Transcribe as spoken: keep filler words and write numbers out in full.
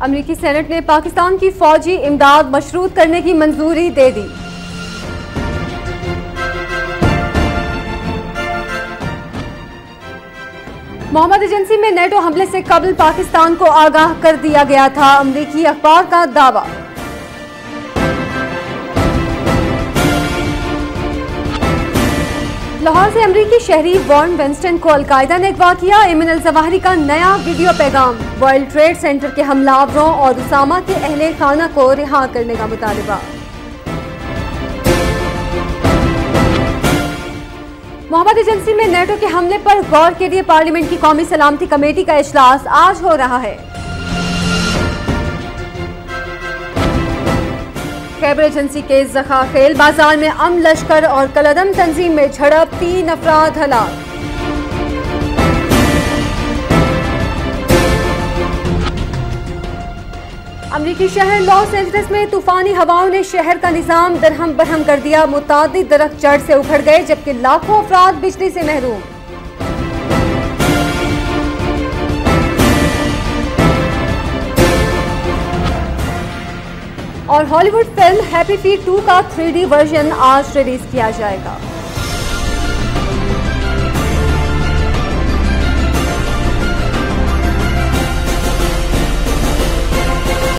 अमेरिकी सेनेट ने पाकिस्तान की फौजी इमदाद मशरूत करने की मंजूरी दे दी। मोहम्मद एजेंसी में नेटो हमले से कबल पाकिस्तान को आगाह कर दिया गया था, अमेरिकी अखबार का दावा। लाहौर से अमेरिकी शहरी वॉर्न वेंस्टन को अलकायदा ने अगवा किया। एमन अल जवाहिरी का नया वीडियो पैगाम। वर्ल्ड ट्रेड सेंटर के हमलावरों और उसामा के अहले खाना को रिहा करने का मुतालबा। मोहम्मद एजेंसी में नेटो के हमले पर गौर के लिए पार्लियामेंट की कौमी सलामती कमेटी का इजलास आज हो रहा है। खैबर एजेंसी के जखाखेल बाजार में अम लश्कर और कलदम तंजीम में झड़प, तीन अफराद हलाक। अमरीकी शहर लॉस एंजलिस में तूफानी हवाओं ने शहर का निजाम दरहम बरहम कर दिया। मुतादिद दरख्त जड़ से उखड़ गए जबकि लाखों अफराद बिजली से महरूम। और Hollywood film Happy Feet two का थ्री डी वर्जन आज रिलीज किया जाएगा।